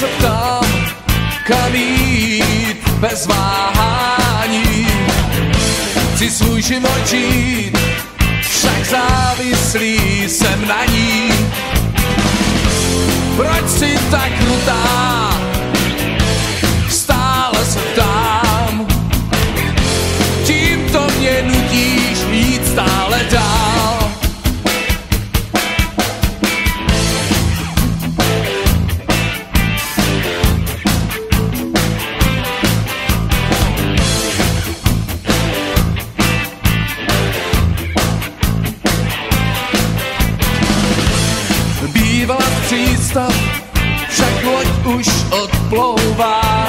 se ptám, kam jít bez váhání. Chci svůj život žít, však závislý jsem na ní. Proč jsi tak krutá? Stále se ptám. Tímto mě nutíš jít stále dál. Bývala přístav, však loď už odplouvá.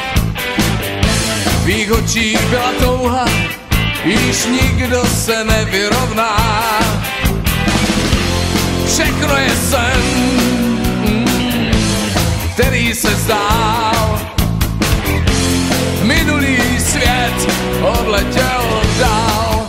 V jejich očích byla touha, již nikdo se nevyrovná. Všechno je sen, který se zdál. Minulý svět odletěl dál.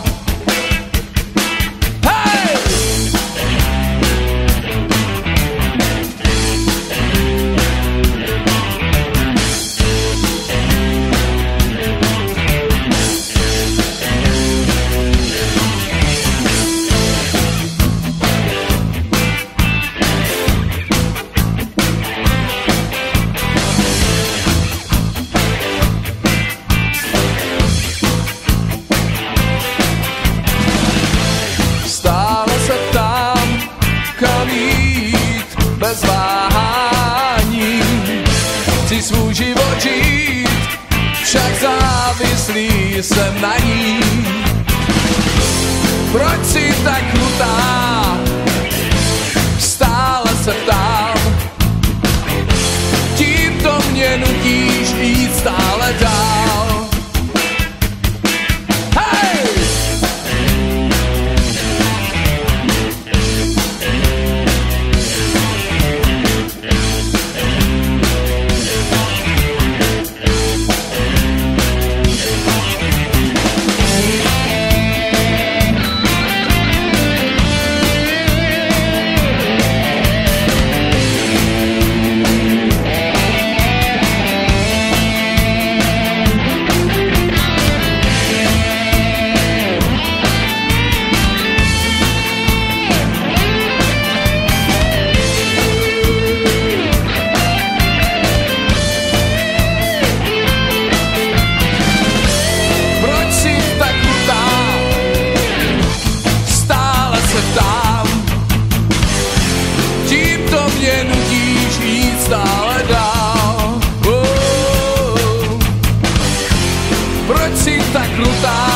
Bez váhání chci svůj život žít, však závislý jsem na ní. Proč jsi tak krutá? Stále se ptám. Tímto mě nutíš jít stále dál. Tímto mě nutíš jít stále dál. Proč jsi tak krutá?